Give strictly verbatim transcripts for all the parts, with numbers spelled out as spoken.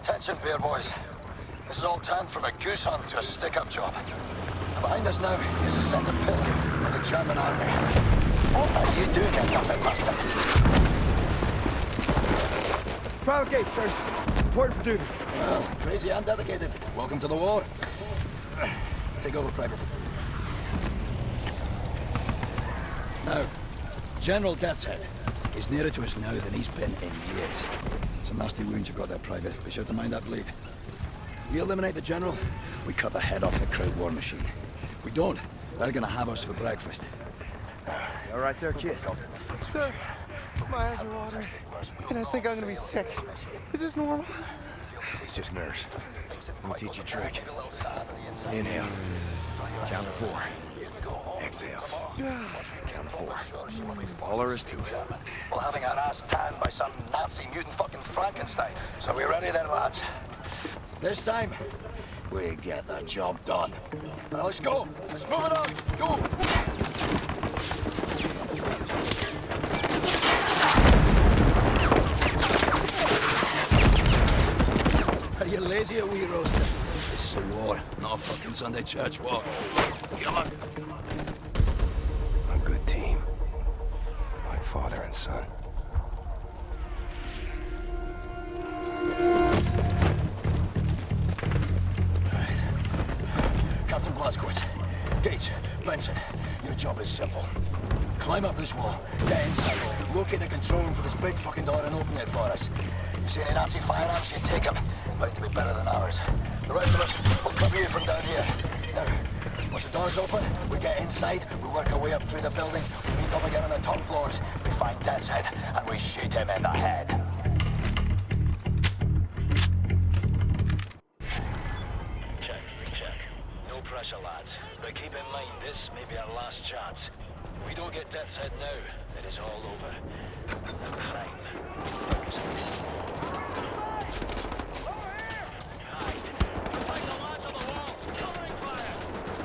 attention, beer boys. This is all turned from a goose hunt to a stick-up job. Behind us now is a centre pillar of the German army. What are you doing here, puppet master? Private gate, sirs. Important for duty. Well, crazy and dedicated. Welcome to the war. Take over, Private. Now, General Deathshead is nearer to us now than he's been in years. Some nasty wounds you've got there, Private. Be sure to mind that bleed. We eliminate the General, we cut the head off the Kraut war machine. We don't, they're gonna have us for breakfast. You all right there, kid? Sir, my eyes are watering, and I think I'm gonna be sick. Is this normal? It's just nerves. Let me teach you a trick. Inhale. Count to four. Exhale. Count to four. All there is to it. Well, having our ass tanned by some Nazi mutant fucking Frankenstein. So we ready then, lads? This time, we get the job done. Now let's go. Let's move it on. Go. Are you lazy or wee roasters? This is a war, not a fucking Sunday church walk. Come on. A good team. Like father and son. Captain Blazkowicz, Gates, Benson, your job is simple. Climb up this wall, get inside, locate the control room for this big fucking door and open it for us. You see any Nazi firearms, you take them. Bound to be better than ours. The rest of us will cover you from down here. Now, once the door's open, we get inside, we work our way up through the building, we meet up again on the top floors, we find Deathshead, and we shoot him in the head. Pressure, lads. But keep in mind, this may be our last chance. If we don't get Deathshead now, it is all over. The crime. Hide. Find the lads on the wall. Covering fire.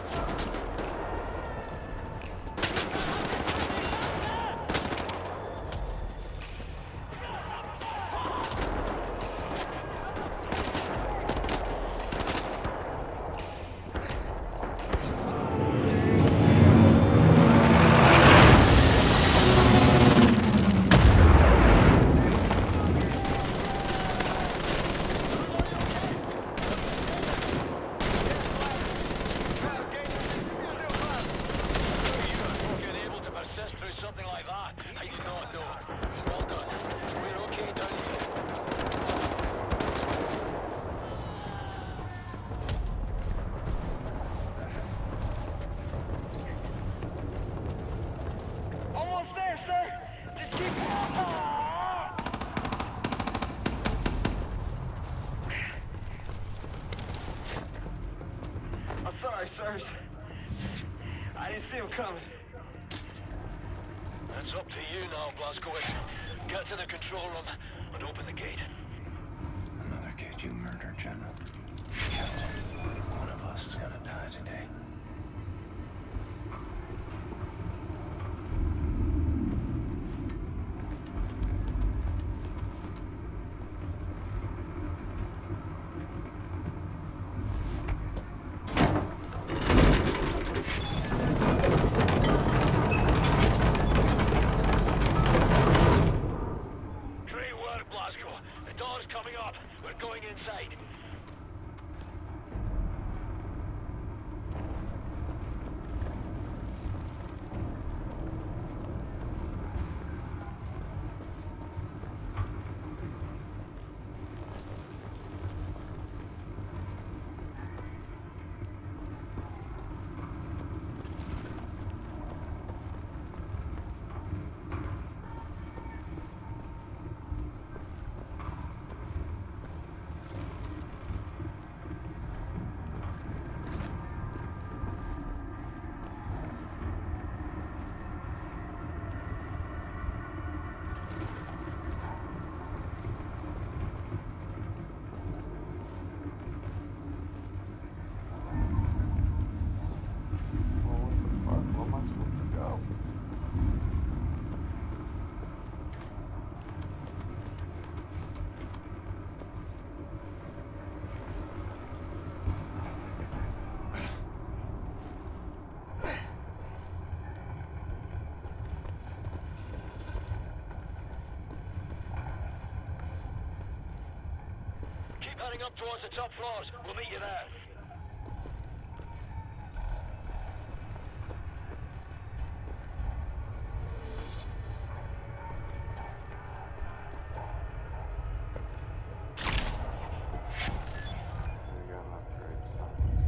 Sirs. I didn't see him coming. That's up to you now, Blazkowicz. Get to the control room and open the gate. Another kid you murdered, General. Captain, one of us is gonna die today. Moving up towards the top floors. We'll meet you there. We got an upgrade silence.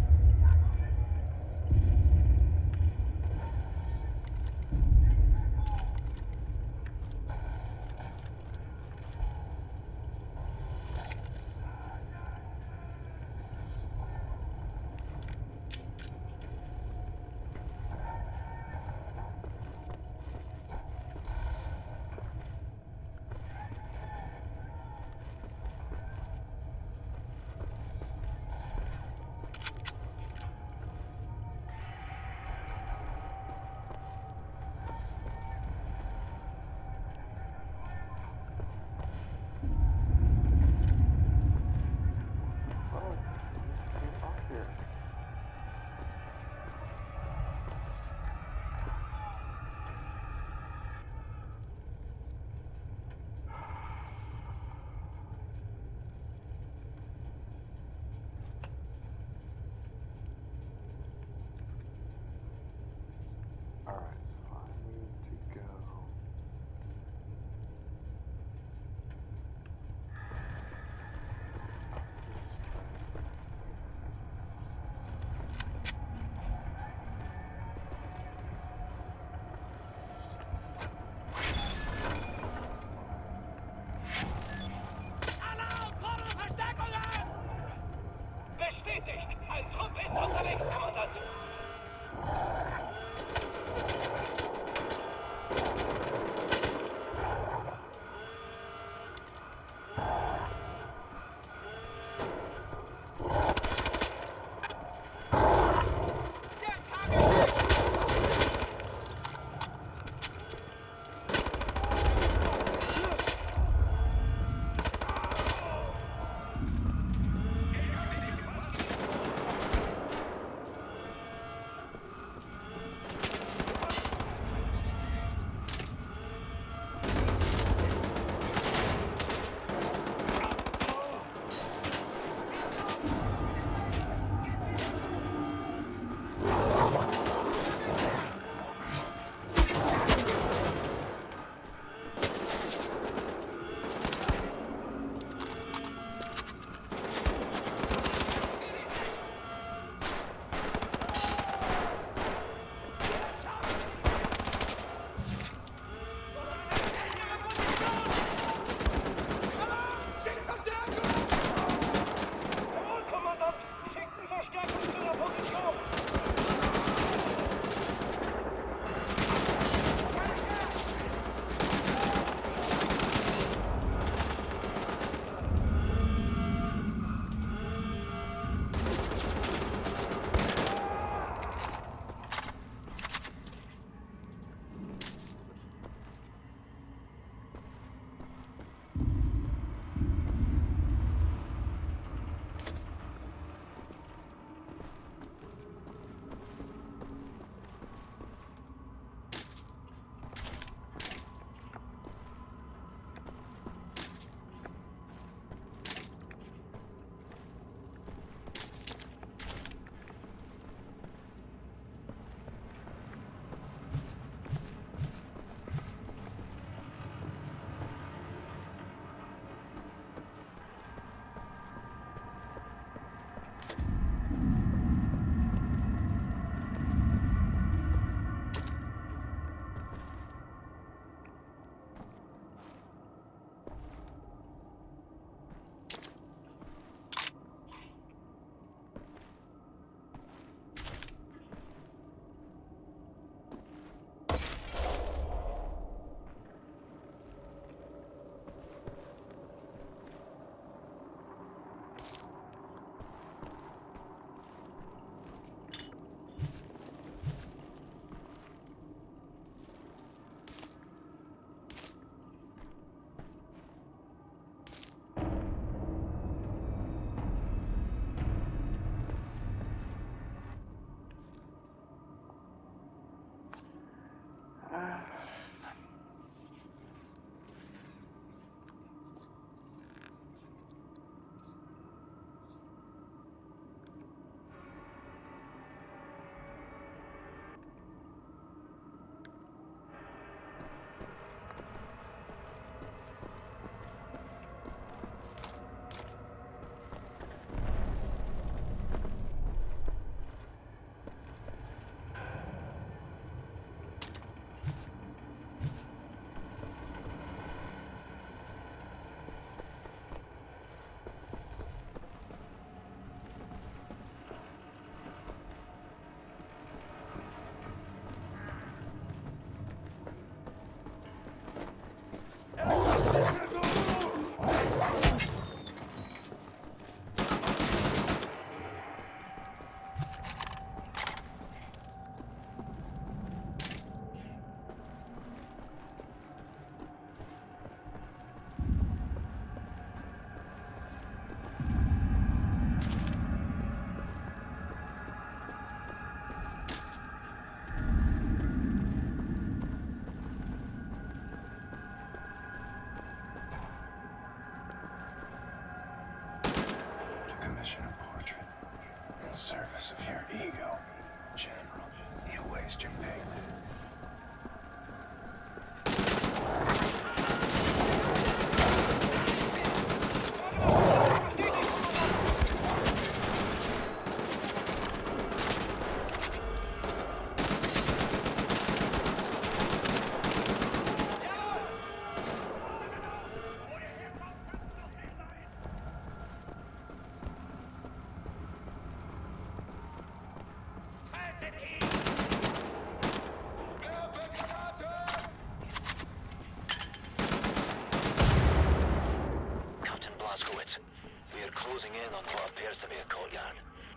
service of your ego. General, you waste your payment. Captain Blazkowicz, we are closing in on what appears to be a courtyard.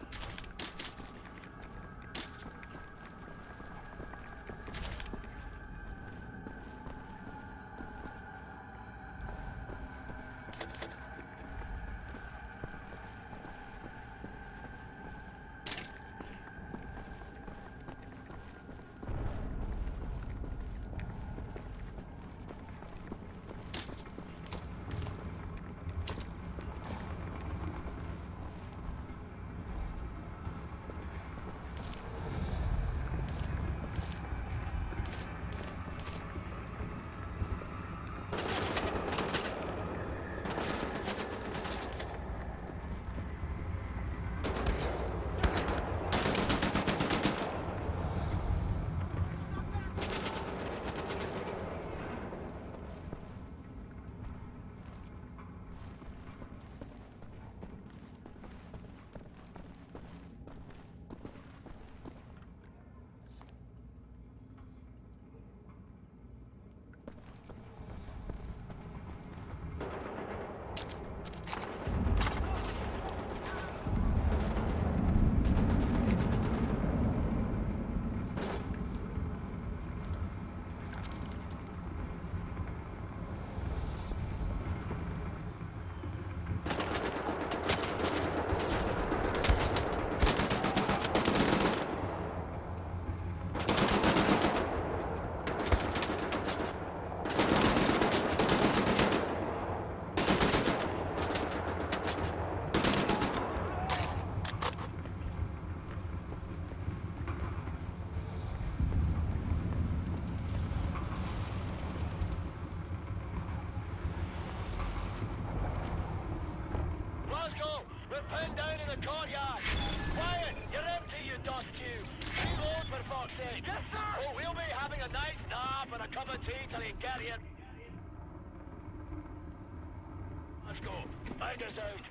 Pinned down in the courtyard. Quiet! You're empty, you dust cube. Reload for fuck's sake. Yes, sir! Oh, we'll be having a nice nap and a cup of tea till you get here. Let's go. Find us out.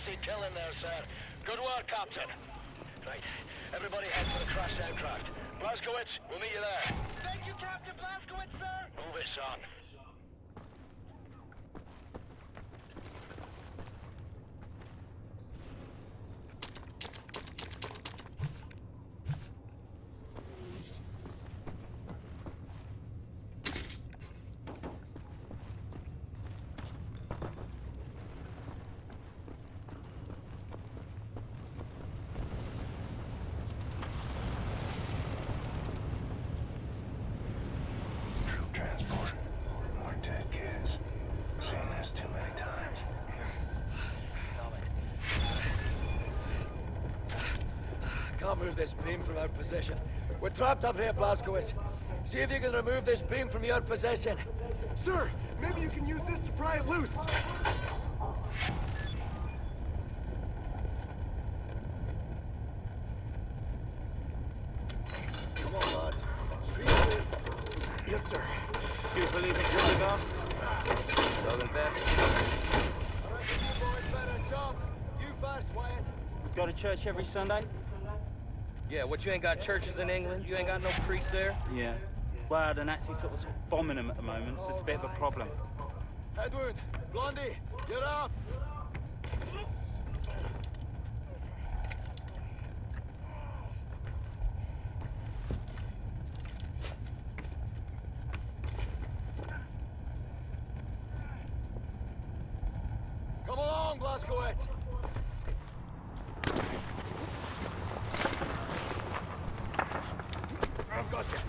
nasty killing there, sir. Good work, Captain. Right, everybody head for the crashed aircraft. Blazkowicz, we'll meet you there. Thank you, Captain Blazkowicz, sir. Move it, son. Transport. More dead kids. Seen this too many times. Can't move this beam from our position. We're trapped up here, Blazkowicz. See if you can remove this beam from your possession. Sir, maybe you can use this to pry it loose. Come on, lads. Yes, sir. You believe it can be done? Southern Baptist. I reckon you boys better jump. You first, Wyatt. Go to church every Sunday? Yeah, what, you ain't got churches in England? You ain't got no priests there? Yeah. Well, the Nazis sort of, sort of bombing them at the moment, so it's a bit of a problem. Edward, Blondie, get up! Come along, Blazkowicz! I've got you.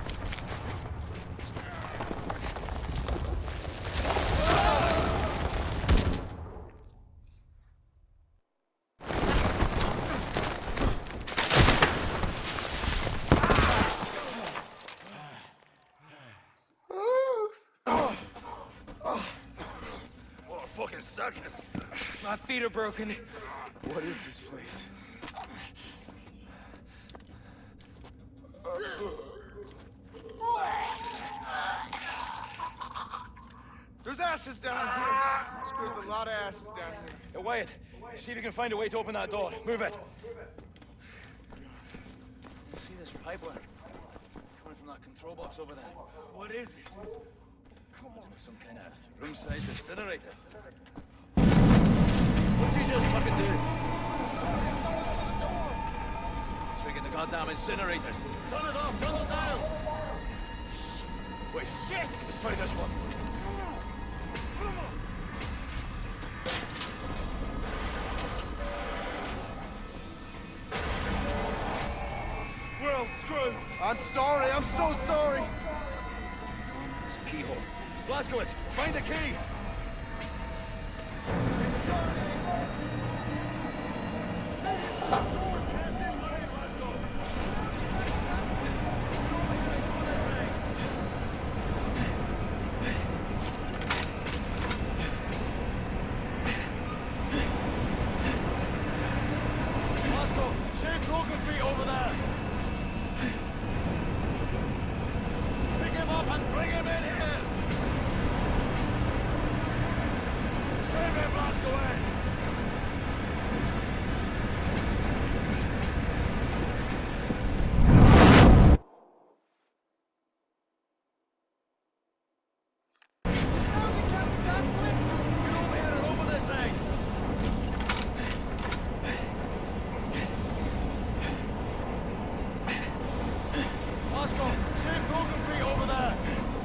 What a fucking circus! My feet are broken. What is this place? There's ashes down here. There's a lot of ashes down here. Hey, Wyatt, see if you can find a way to open that door. Move it. See this pipeline coming from that control box over there? What is it? Come on. Some kind of room-sized incinerator. What did you just fucking do? Trigger the goddamn incinerators. Turn it off, turn those dials! Shit. Wait, shit! Let's try this one. We're all screwed. I'm sorry. I'm so sorry. There's a keyhole. Blazkowicz, find the key! Blazko, shave broken feet over there! Pick him up and bring him in here! Save him, Blazkowicz! Get over here and open this thing! Blazko, shave broken feet over there!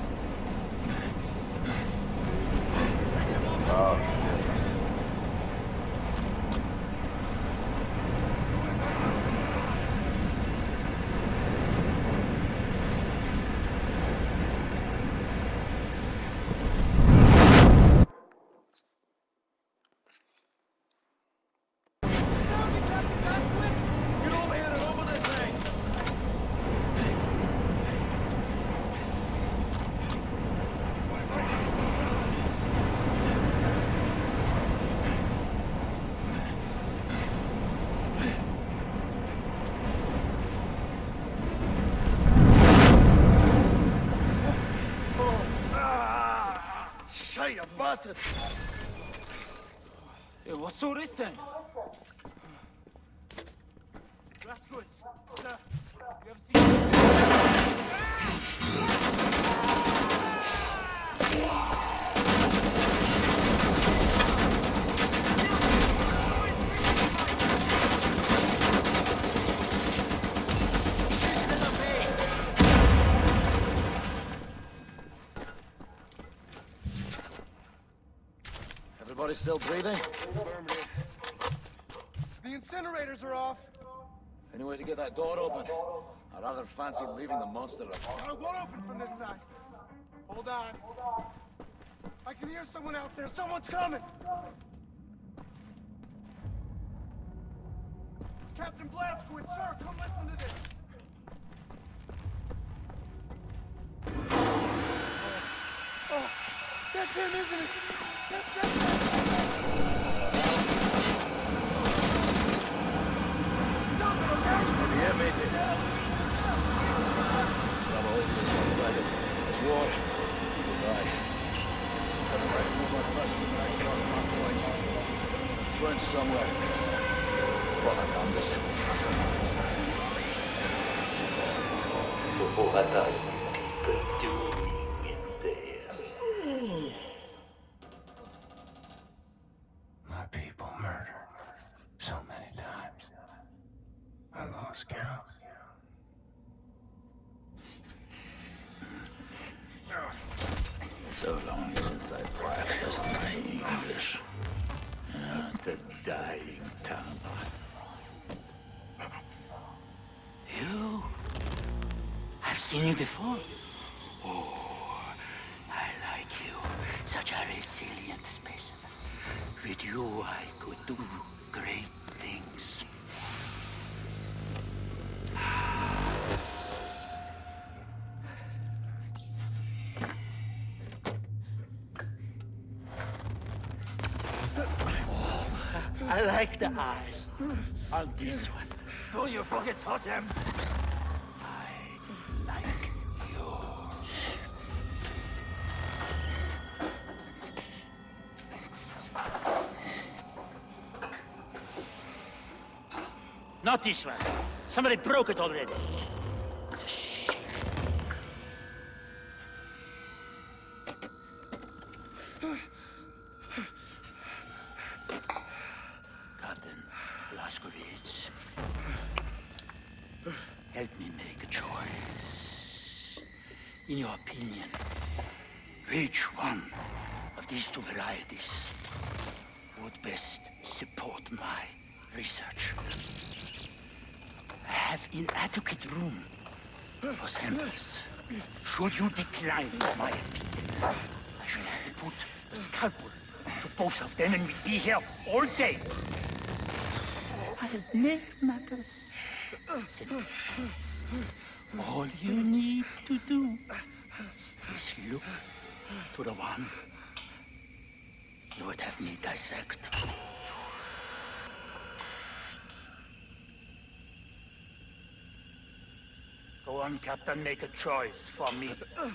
Get over here and open this thing! Ah, shite, you bastard! Yeah, what's all this then? Everybody still breathing? Affirmative. The incinerators are off. Any way to get that door open? I'd rather fancy leaving the monster alone. I won't open from this side. Hold on. I can hear someone out there. Someone's coming. Captain Blazkowicz, sir, come listen to this. Oh, that's him, isn't it? That's, that's him. Stop it, okay? Yeah, matey. Grab a hold of this motherfucker. It's water. People die. Got a right to move our presence in the next house, my boy. French somewhere. Fuck, I'm just... So what are you people doing in there? My people murdered so many times. I lost count. So long since I practiced my English. Uh, it's a dying tongue. You? I've seen you before. Oh, I like you. Such a resilient specimen. With you, I could do great things. I like the eyes on this one. Do you forget Totem? I like yours. Not this one. Somebody broke it already. It's a shame. Captain Blazkowicz, help me make a choice. In your opinion, which one of these two varieties would best support my research? I have inadequate room for samples. Should you decline my opinion, I shall have to put the scalpel to both of them and we'll be here all day. I'll make matters simple. All you need to do is look to the one you would have me dissect. Go on, Captain, make a choice for me.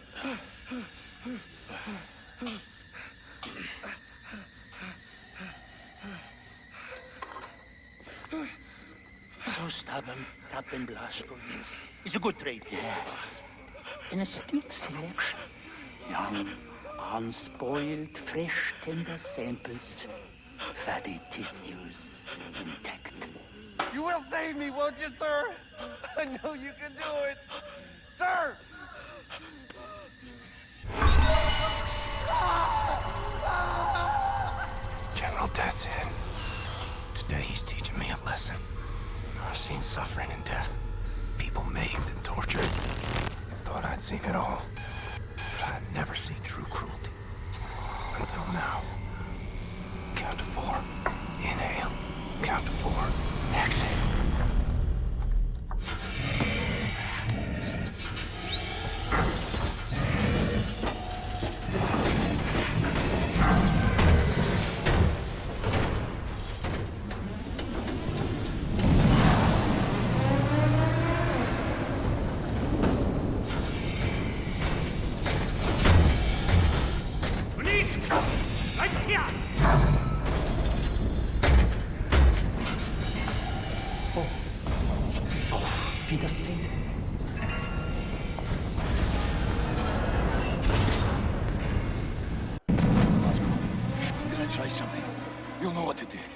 So stubborn, Captain Blazkowicz. Is a good trade, yes. An astute selection. Young, unspoiled, fresh, tender samples. Fatty tissues intact. You will save me, won't you, sir? I know you can do it. Sir! General Death's head. Today he's teaching me a lesson. I've seen suffering and death. People maimed and tortured. Thought I'd seen it all. But I'd never seen true cruelty. Until now. Count to four. Inhale. Count to four. Exhale. You'll know what to do.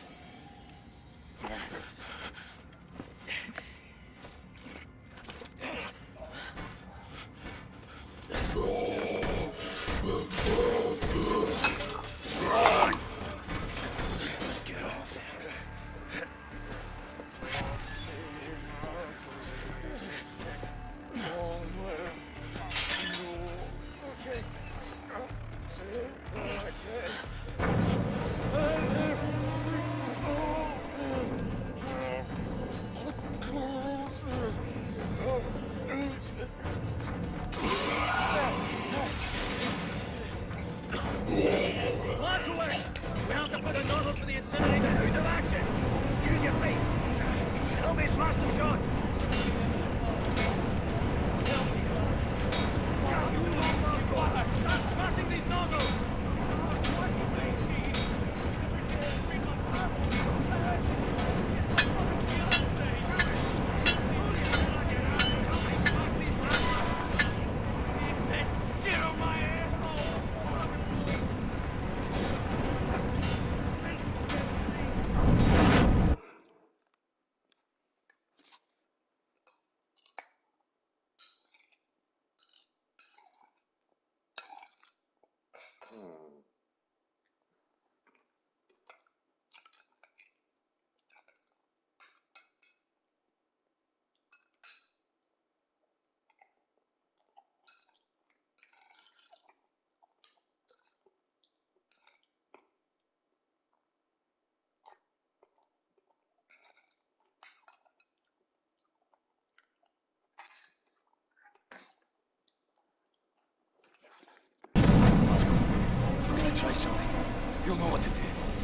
Try something. You'll know what to do.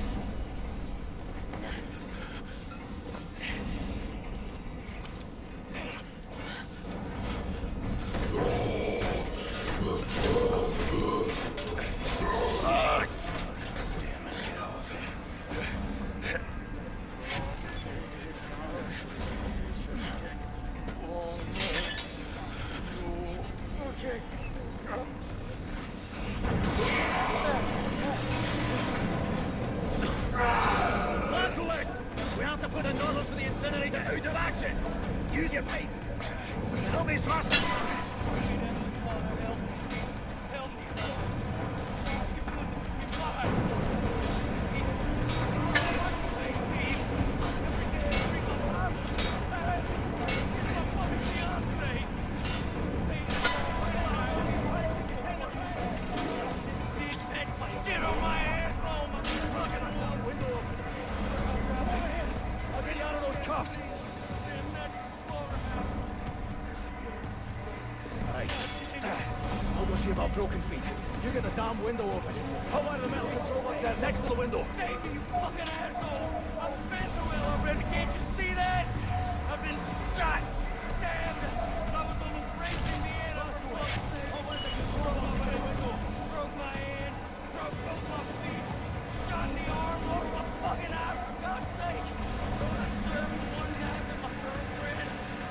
Broken feet. You get the damn window open. How wide are the metal control box there next to the window? Save me, you fucking asshole! I've been through it already, can't you see that? I've been shot, stabbed, and I was on the break in the end. I was I went to control box by the window, broke my hand, broke both my feet, shot in the arm, lost my fucking eye, for God's sake! Don't I serve one guy to my girlfriend?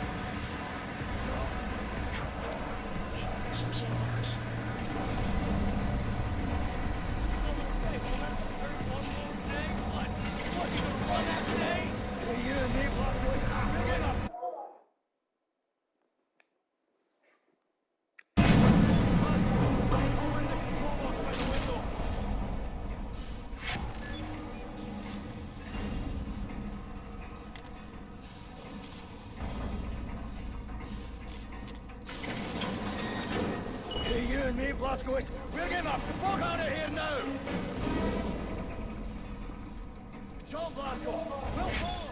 Some stars. Me, Blazkowicz, we're getting the fuck out of here now! John Blazko, we'll follow!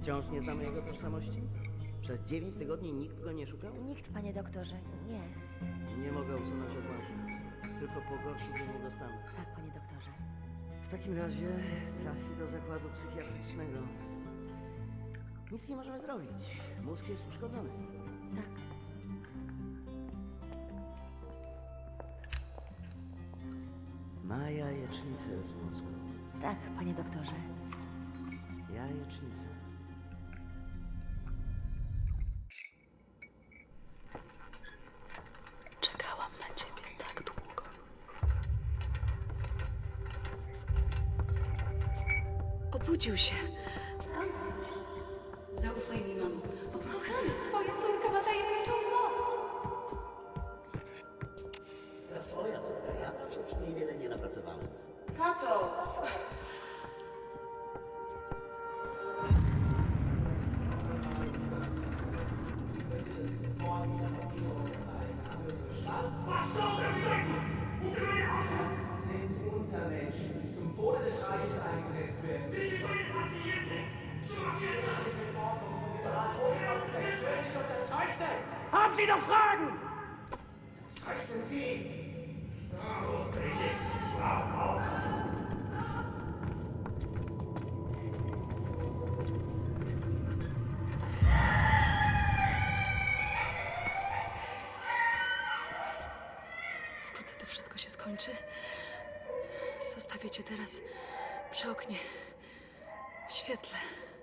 Wciąż nie znamy jego tożsamości? Przez dziewięć tygodni nikt go nie szukał? Nikt, panie doktorze, nie. Nie mogę usunąć odłamków. Tylko pogorszył jego stan. Tak, panie doktorze. W takim razie trafi do zakładu psychiatrycznego. Nic nie możemy zrobić. Mózg jest uszkodzony. Tak. Ma jajecznicę z mózgu. Tak, panie doktorze. Jajecznicę. Czekałam na ciebie tak długo. Obudził się. Skąd? Zaufaj mi, mamo. Po prostu twoja córka ma tajemniczą moc. Twoja córka, ja tam się przy niej wiele nie napracowałem. Tato! Sind Untermenschen, die zum Wohle des Reiches eingesetzt werden. Sie sind meine Patienten! Völlig unterzeichnet! Haben Sie noch Fragen? Unterzeichnen Sie! Wkrótce to wszystko się skończy. Zostawię cię teraz przy oknie, w świetle.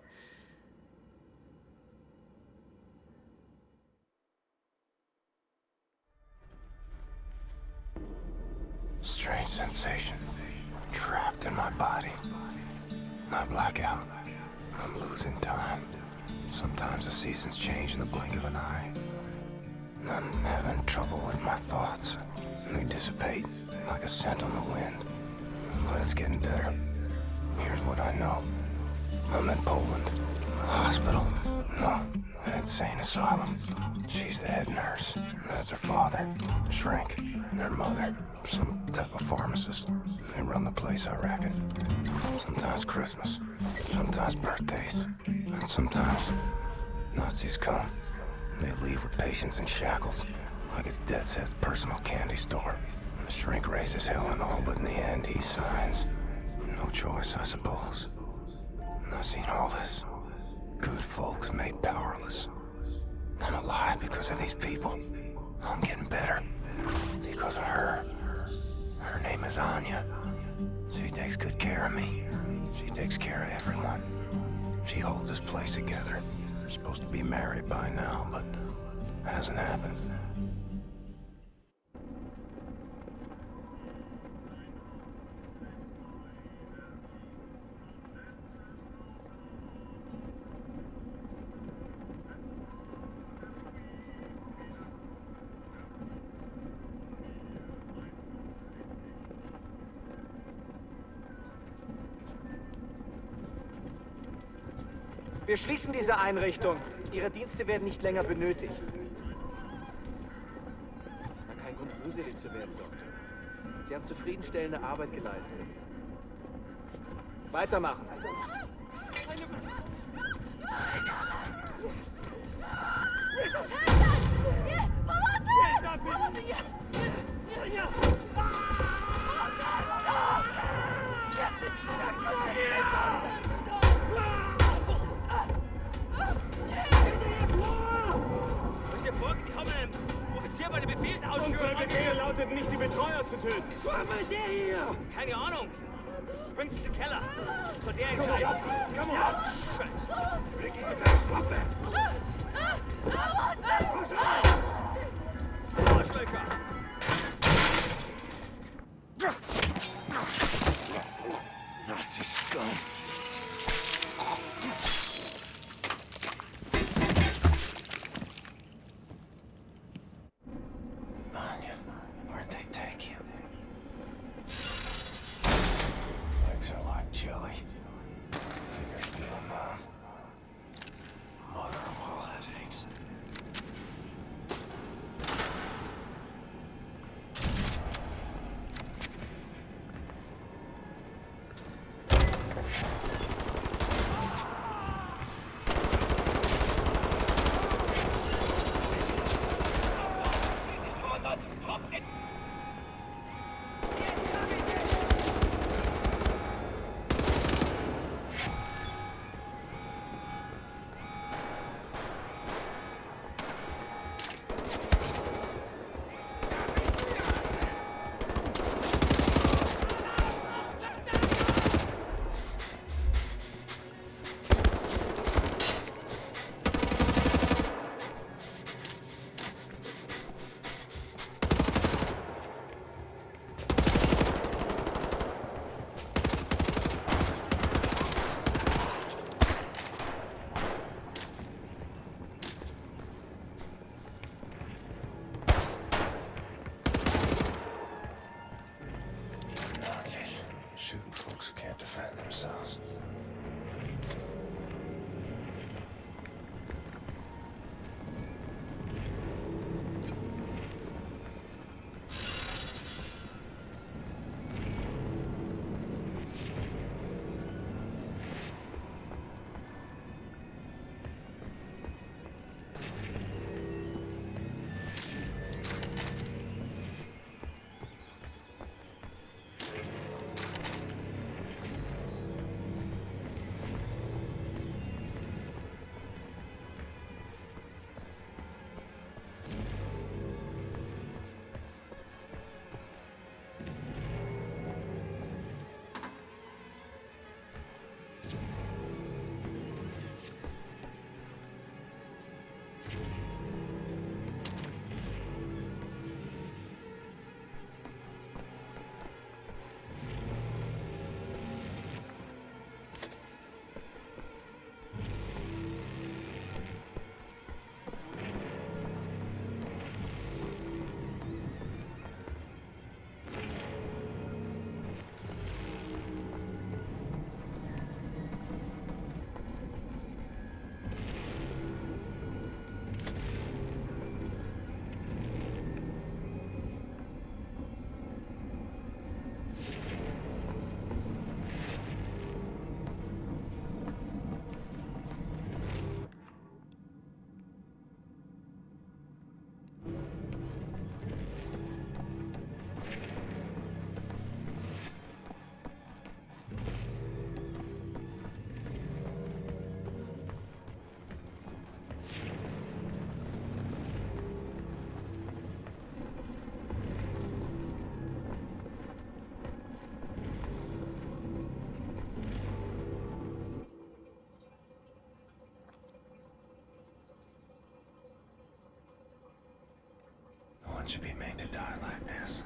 Strange sensation. Trapped in my body. I black out. I'm losing time. Sometimes the seasons change in the blink of an eye. I'm having trouble with my thoughts. They dissipate like a scent on the wind. But it's getting better. Here's what I know. I'm in Poland. A hospital. No, an insane asylum. She's the head nurse. That's her father. Shrink. Their mother. Some type of pharmacist. They run the place, I reckon. Sometimes Christmas. Sometimes birthdays. And sometimes Nazis come. They leave with patients in shackles. Like it's Death's Head's personal candy store. The shrink raises hell and all, but in the end he signs. No choice, I suppose. And I've seen all this. Good folks made powerless. I'm alive because of these people. I'm getting better. Because of her. Her name is Anya. She takes good care of me. She takes care of everyone. She holds this place together. We're supposed to be married by now, but hasn't happened. Wir schließen diese Einrichtung. Ihre Dienste werden nicht länger benötigt. Na, kein Grund, gruselig zu werden, Doktor. Sie haben zufriedenstellende Arbeit geleistet. Weitermachen. Was hier folgt, die haben einen Offizier bei der Befehlsausführung. Unser Befehl lautet nicht, die Betreuer zu töten. Was will der hier? Keine Ahnung. Bring's in den Keller. Soll der entscheiden. Komm Ja, on. Scheiße. Wir gehen mit der Schwappe. Arschlöcher. Nazi scum. Anya, where'd they take you? Legs are like jelly. Fingers feel numb. Mother of all headaches. one should be made to die like this.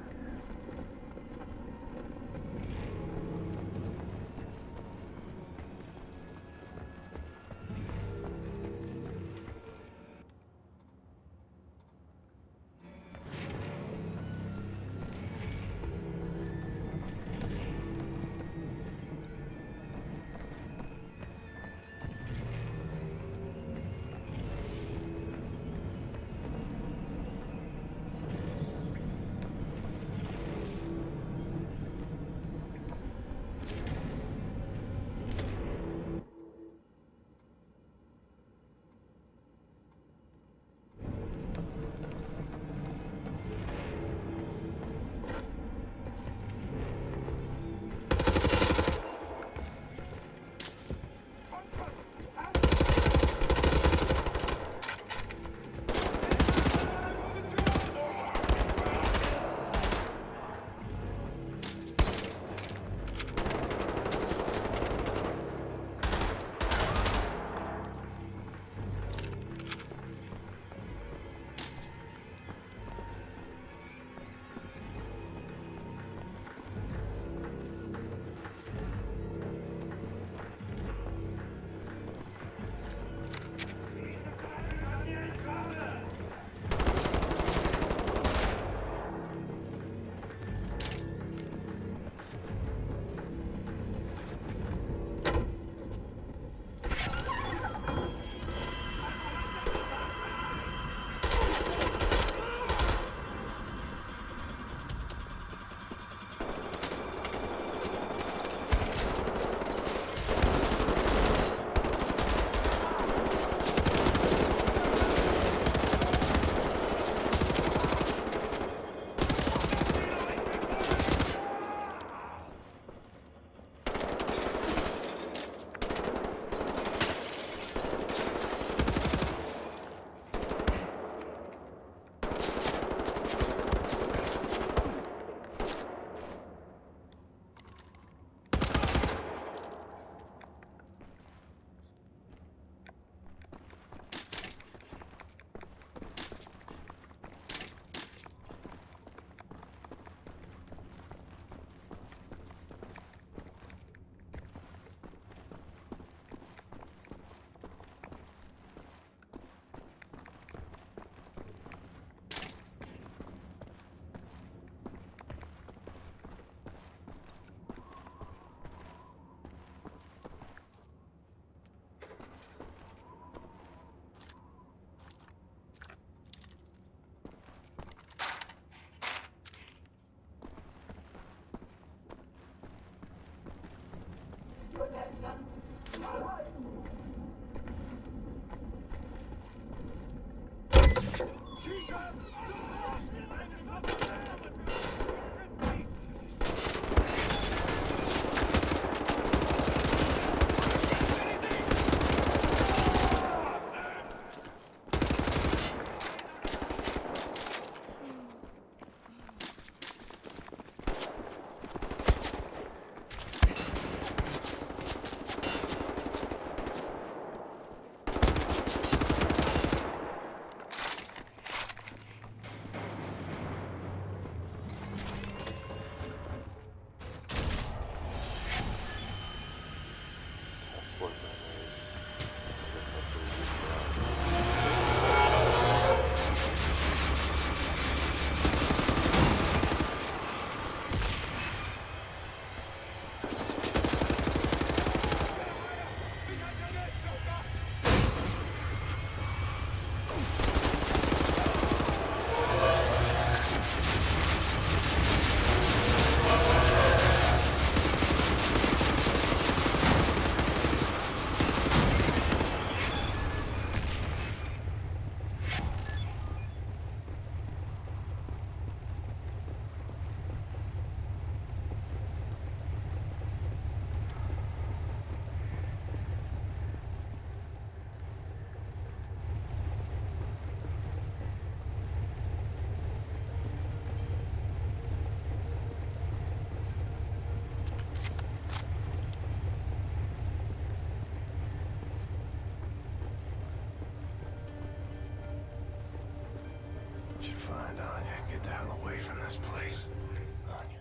Should find Anya and get the hell away from this place. Anya.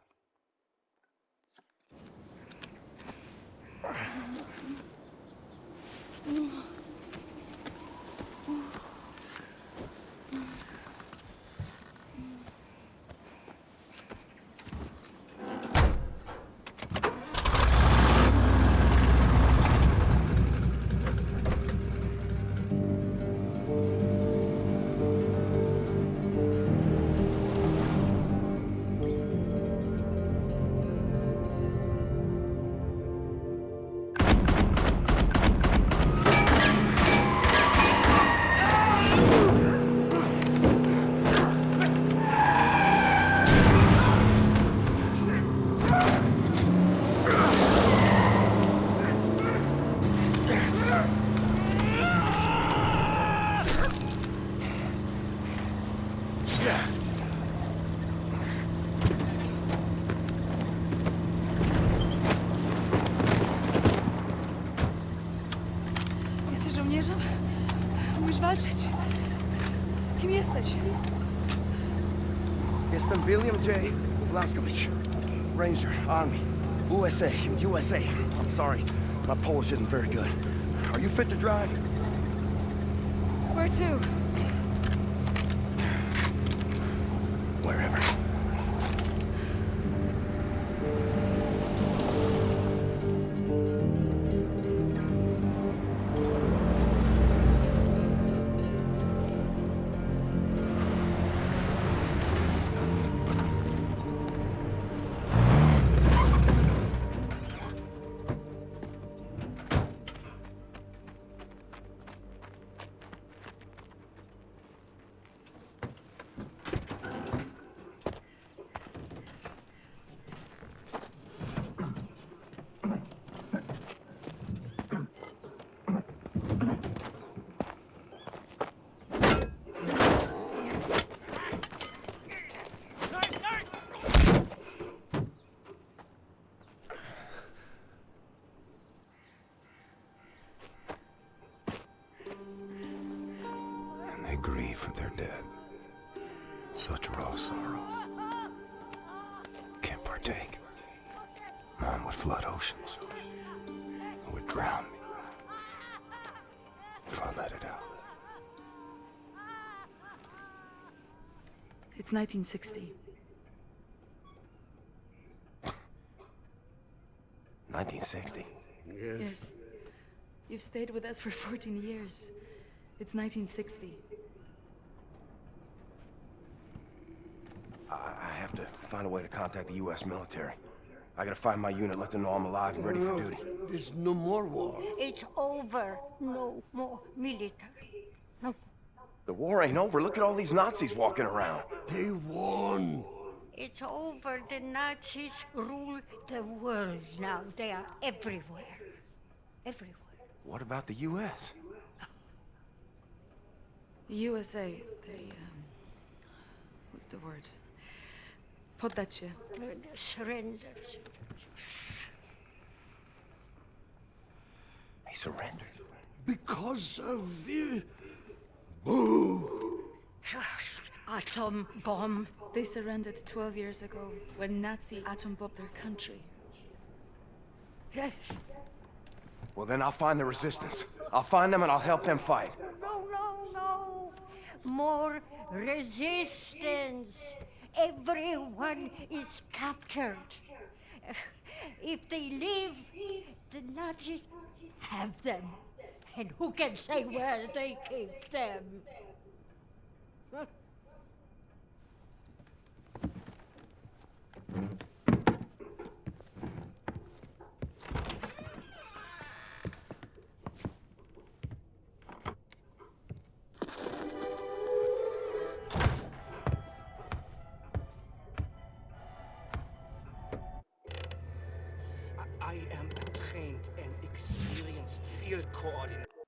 Jesteś żołnierzem? Umiesz walczyć? Kim jesteś? Jestem William J. Blazkowicz. Ranger, Army, U S A, U S A. I'm sorry, my Polish isn't very good. Are you fit to drive? Where to? Wherever. They grieve for their dead. Such raw sorrow. Can't partake. Mine would flood oceans. Would drown me. If I let it out. It's nineteen sixty. nineteen sixty? Yes. Yes. You've stayed with us for fourteen years. It's nineteen sixty. I, I have to find a way to contact the U S military. I gotta find my unit, let them know I'm alive and ready for duty. There's no more war. It's over. No more military. No. The war ain't over. Look at all these Nazis walking around. They won. It's over. The Nazis rule the world now. They are everywhere. Everywhere. What about the U S? The U S A, they, um... what's the word? Poddacie. Surrender. He surrendered. Because of... Uh, boo! Atom bomb. They surrendered twelve years ago when Nazi atom bombed their country. Yes. Well, then I'll find the resistance. I'll find them and I'll help them fight. No, no, no. More resistance. Everyone is captured. If they leave, the Nazis have them. And who can say where they keep them? I am a trained and experienced field coordinator.